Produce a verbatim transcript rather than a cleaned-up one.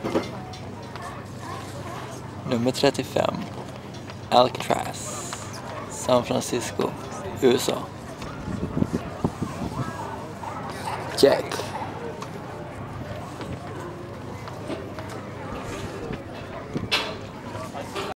Nummer trettiofem. Alcatraz, San Francisco, U S A. Check.